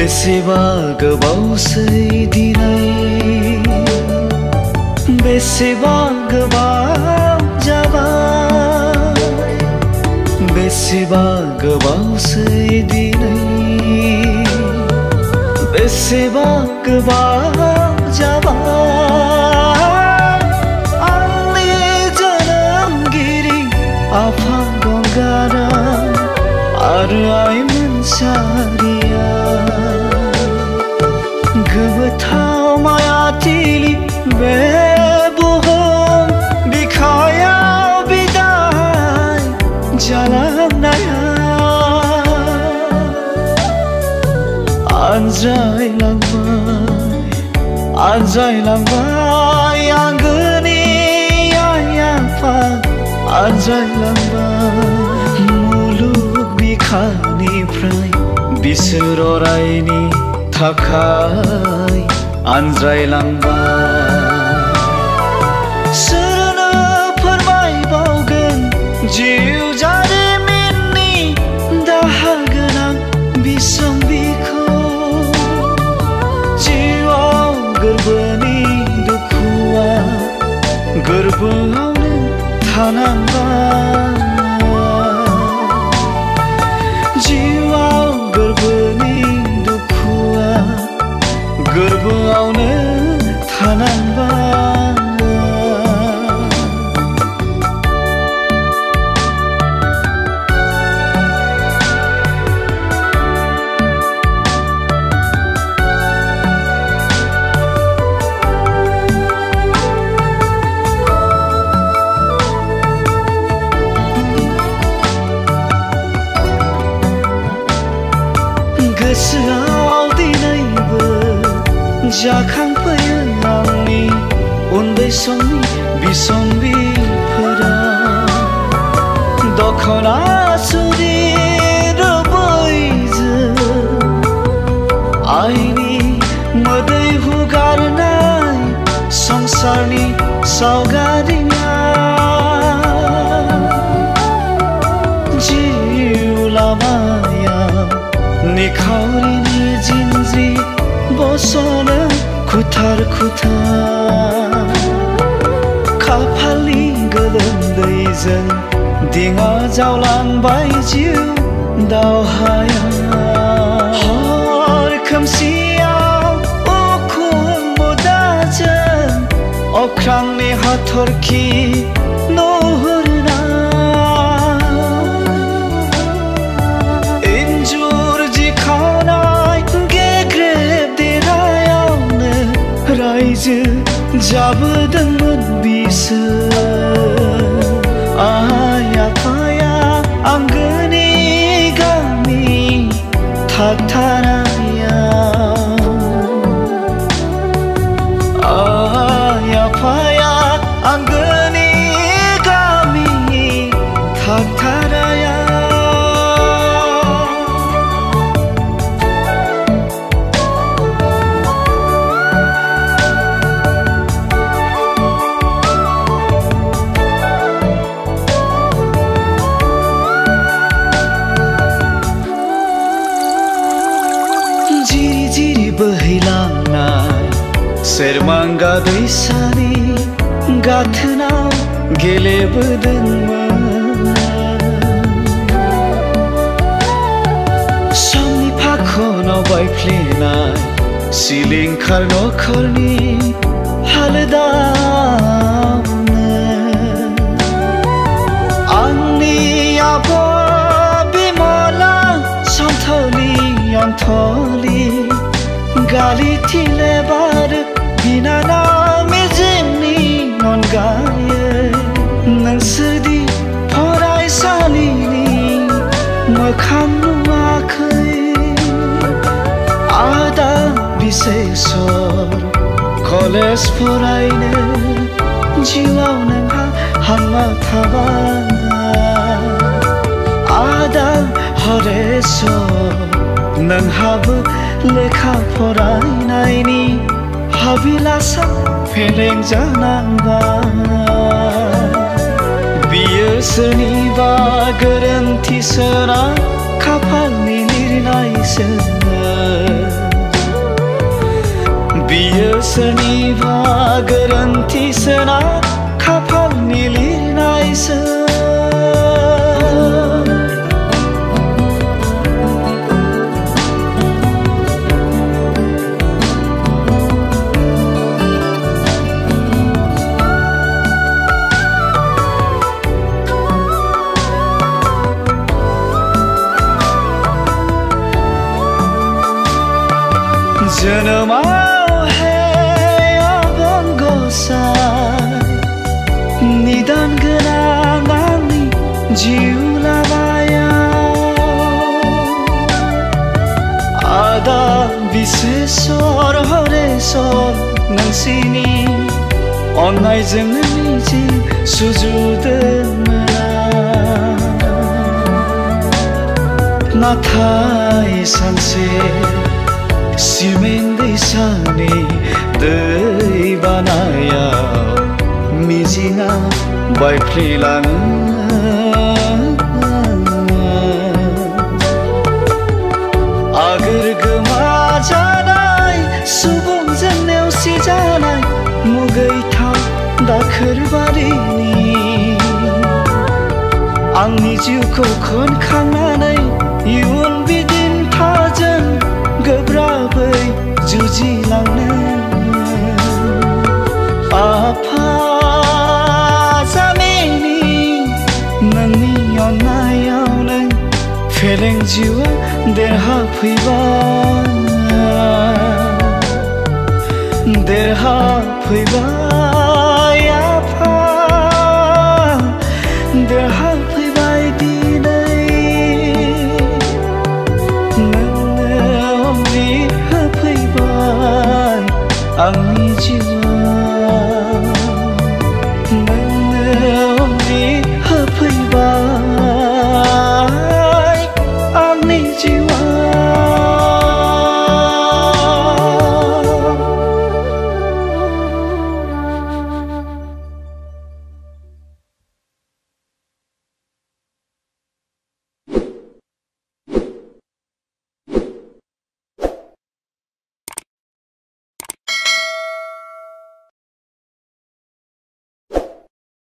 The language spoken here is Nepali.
बेसेबा गोबावसै दिनै बेसेबा गोबाव जाबाय बेसेबा गोबावसै दिनै बेसेबा गोबाव जाबाय आंनि जोनोमगिरि आफा गंगारा आरो आइ मोनसारिया गोमोथाव मायाथिलि बे बुहुम बिखायाव बिदाय जालांनाया आनज्रायलांबाय आंगोनि आइ आफा आनज्रायलांबाय मुलुग बिखानिफ्राय बिसोर अरायनि थाखाय आनज्रायलांबाय सोरनो फोरमायबावगोन जिउ जारिमिननि दाहा गोनां बिसम्बिखौ जिउआव गोरबोनि दुखुआ गोरबोआवनो थानांबाय जिउआव गोरबोनि दुखुआ गोरबोआवनो थानांबाय गोसोआव दिनैबो जाखांफैयो आंनि उन्दै समनि बिसम्बिफोरा दखना सुरि रुबैजों आइनि मोदै हुगारनाय संसारनि सावगारिया जिउ लामायाव निखावरिनि जिन्ज्रि बसनो खुथार खुथार खाफालनि गोलोमदैजों दिङा जावलांबाय जिउ दावहाया हर खोमसियाव उखुम मुदाजों अख्रांनि हाथरखि नुहुरना रायजो जाबोदोंमोन बिसोर आइ आफाया आंगोनि गामि थाथारायाव आइ आफाया आंगोनि गामि थाथारायाव बोहैलांनाय सेरमांगा दैसानि गाथोनाव गेलेबोदोंमोन समनि फाखनाव बायफ्लेनाय सिलिंखार नखरनि हालोदावनो आंनि आब' बिमला सन्थलि अनथलि गालि थिलेबार बिनानाव मिजिंनि अनगायै नोंसोरदि फरायसालिनि मोखां नुवाखै आदा बिसेसर कलेज फरायनो जिउआव नोंहा हांमा थाबाय आदा हरेश्वर नोंहाबो लेखा फरायनायनि हाबिलासा फेलें जानांबाय बियो सोरनिबा गोरोन्थिसोना खाफालनि लिरनायसो सोरनिबा गोरोन्थिसोना खाफालनि लिरनायसो जोनोमाव हे आबों गसाय निदान गोनां आंनि जिउ लामायाव आदा बिसेसर हरेसर नोंसिनि अननायजोंनो मिजिं सुजुदोंमोन नाथाय सानसे सिमेन्ट दैसानि दै बानायाव मिजिंआ बायफ्लेलाङो आगोर गोमाजानाय सुबुंजों नेवसिजानाय मुगैथाव दाखोरबारिनि आंनि जिउखौ खनखांनानै इयुन बिदिन्थाजों गोब्राबै जुजिलांनो आफा जामिनि नोंनि अननायावनो फेलें जिउआ देरहाफैबाय आफा देरहाफैबाय दिनै नोंनो होफैबाय आंनि जिउ